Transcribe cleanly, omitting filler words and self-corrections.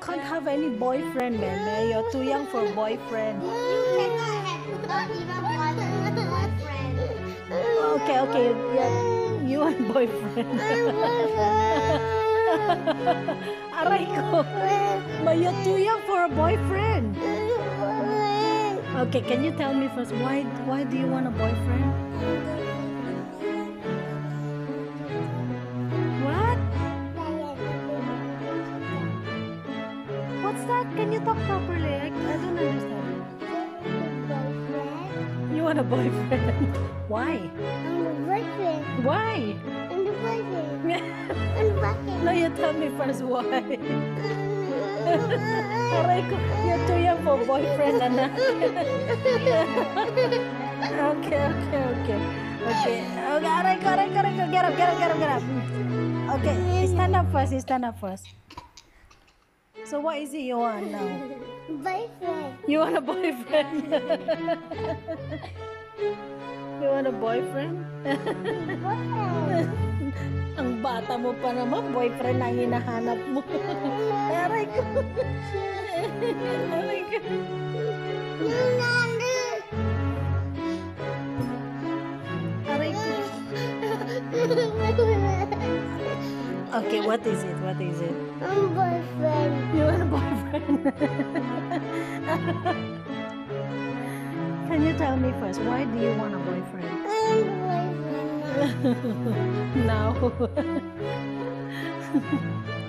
can't have any boyfriend, man. You're too young for a boyfriend. You cannot have not even one boyfriend. Okay, yeah, you want boyfriend. Aray ko. But you're too young for a boyfriend. Okay, can you tell me first why do you want a boyfriend? What? What's that? Can you talk properly? I don't understand. You want a boyfriend? Why? Why? No, you tell me first why. Aray ko, you're too young for boyfriend, anak. Okay. Aray ko. Get up. Okay, stand up first. So what is it you want now? Boyfriend. You want a boyfriend? You want a boyfriend? Ang bata mo pa naman, boyfriend ang hinahanap mo. Aray ko. Aray ko. Okay, what is it? Boyfriend. You want a boyfriend? Can you tell me first, why do you want a boyfriend? Boyfriend. No.